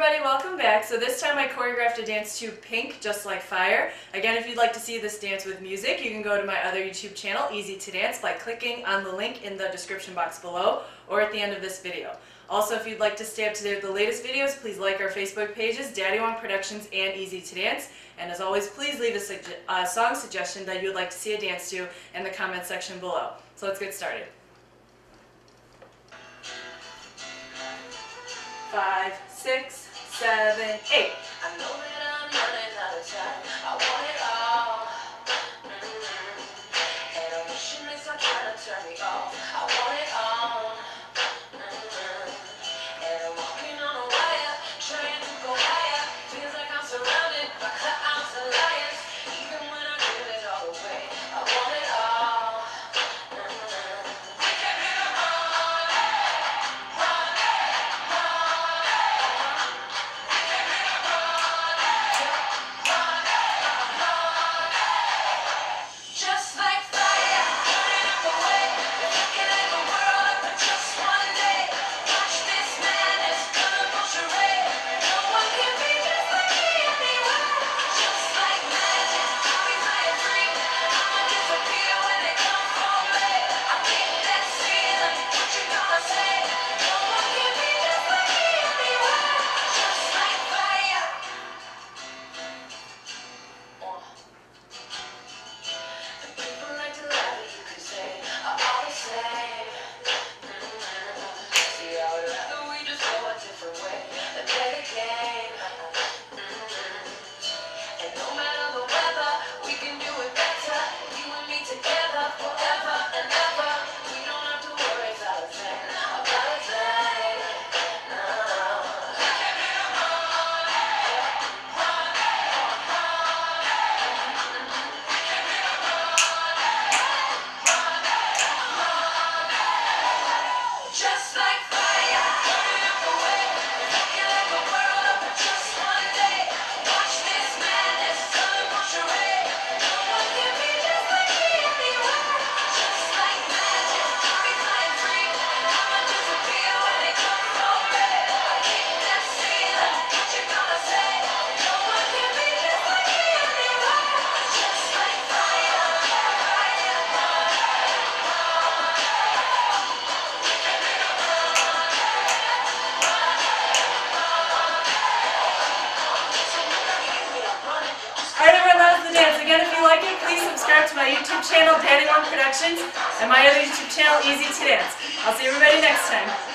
everybody, welcome back. So this time I choreographed a dance to Pink, Just Like Fire. Again, if you'd like to see this dance with music, you can go to my other YouTube channel, Easy to Dance, by clicking on the link in the description box below or at the end of this video. Also, if you'd like to stay up to date with the latest videos, please like our Facebook pages, Daddy Wong Productions and Easy to Dance. And as always, please leave a song suggestion that you would like to see a dance to in the comment section below. So let's get started. 5, 6, 7, 8. I know that I'm running out of time. I want it all. And I'm wishing they stop trying to turn me off. I want it all. And I'm walking on a wire, trying to go higher. Feels like I'm surrounded by clowns and liars. Even when I give it all away, I want it all. We can hit 'em all. Just like fire, burning up away. If you can light the world up for just one day, watch this madness, colorful charade. No one can be just like me anywhere. Just like magic, I'll be flying free. I'ma disappear when they come for me. I kick that ceiling, what you gonna say? No one can be just like me anywhere. Just like fire. People like to lie, but you could say are all the same. See how we rather we just go a different way and play the game. And no matter the weather, we can do it better. You and me together forever and ever. We don't have to worry about a thing, about a thing. No. We can hit 'em all. Just like fire, burning up away. If you can light the world up for just one day, watch this madness, colorful charade. No one can be just like me anywhere. Just like magic, I'll be flying free. I'ma disappear when they come for me. I kick that ceiling, what you gonna say? No one can be just like me anywhere. Just like fire, fire, Alright everyone, that was the dance. Again, if you like it, please subscribe to my YouTube channel, Daddy Wong Productions, and my other YouTube channel, Easy to Dance. I'll see everybody next time.